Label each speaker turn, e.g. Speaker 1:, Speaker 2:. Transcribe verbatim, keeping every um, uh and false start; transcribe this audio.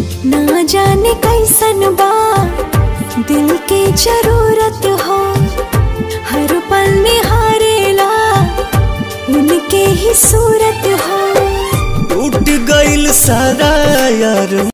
Speaker 1: ना जाने कैसन बा दिल के जरूरत हो, हर पल निहारेला उनके ही सूरत हो।
Speaker 2: टूट गइल सारा यार